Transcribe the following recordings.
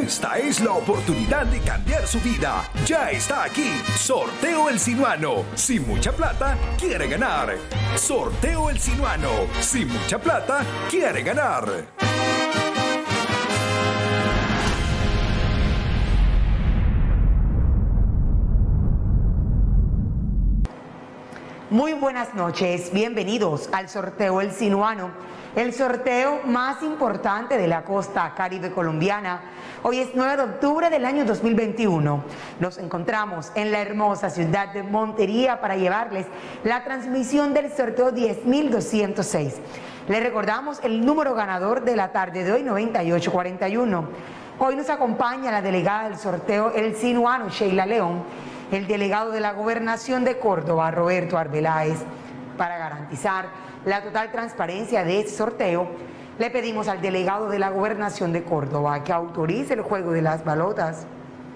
Esta es la oportunidad de cambiar su vida. Ya está aquí. Sorteo El Sinuano. Sin mucha plata, quiere ganar. Sorteo El Sinuano. Sin mucha plata, quiere ganar. Muy buenas noches, bienvenidos al sorteo El Sinuano, el sorteo más importante de la costa caribe colombiana. Hoy es 9 de octubre del año 2021. Nos encontramos en la hermosa ciudad de Montería para llevarles la transmisión del sorteo 10.206. Les recordamos el número ganador de la tarde de hoy, 9841. Hoy nos acompaña la delegada del sorteo El Sinuano, Sheila León, el delegado de la Gobernación de Córdoba, Roberto Arbeláez. Para garantizar la total transparencia de este sorteo, le pedimos al delegado de la Gobernación de Córdoba que autorice el juego de las balotas.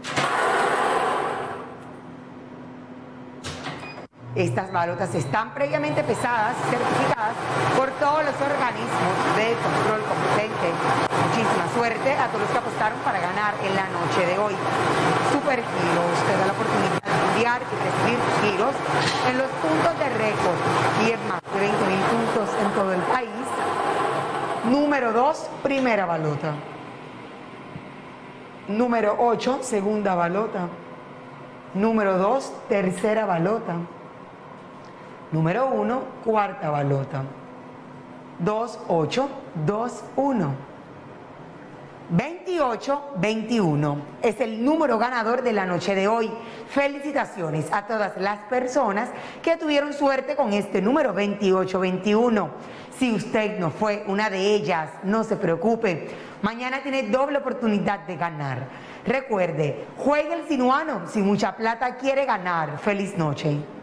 Estas balotas están previamente pesadas y certificadas por todos los organismos de control competente. Muchísima suerte a todos los que apostaron para ganar en la noche de hoy. Supergiros te da la oportunidad de enviar y recibir giros en los puntos de récord y en más de 20.000 puntos en todo el país. Número 2, primera balota. Número 8, segunda balota. Número 2, tercera balota. Número 1, cuarta balota. 2, 8, 2, 1. 28-21 es el número ganador de la noche de hoy. Felicitaciones a todas las personas que tuvieron suerte con este número 28-21. Si usted no fue una de ellas, no se preocupe. Mañana tiene doble oportunidad de ganar. Recuerde, juegue El Sinuano. Si mucha plata quiere ganar. Feliz noche.